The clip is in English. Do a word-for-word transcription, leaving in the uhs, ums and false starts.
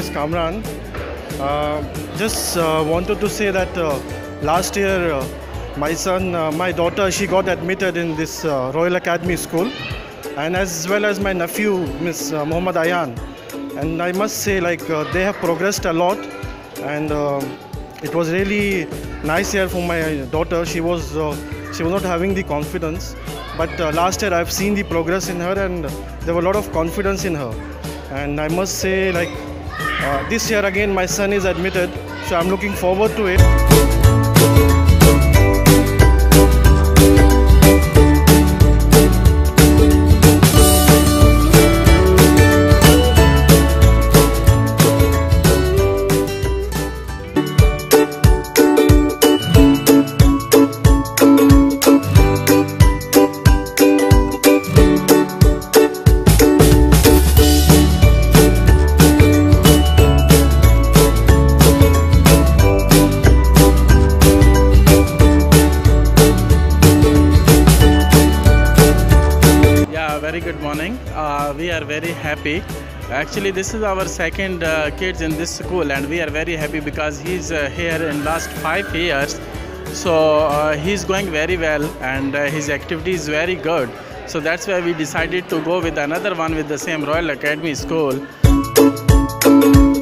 is Kamran. Uh, just uh, wanted to say that uh, last year uh, my son, uh, my daughter, she got admitted in this uh, Royal Academy school, and as well as my nephew, Miss Uh, Mohammad Ayan. And I must say, like uh, they have progressed a lot, and uh, it was really nice year for my daughter. She was uh, she was not having the confidence, but uh, last year I've seen the progress in her, and there was a lot of confidence in her. And I must say, like uh, this year again, my son is admitted, so I'm looking forward to it. Very good morning. Uh, we are very happy. Actually, this is our second uh, kids in this school, and we are very happy because he's uh, here in last five years. So uh, he's going very well, and uh, his activity is very good. So that's why we decided to go with another one with the same Royal Academy school.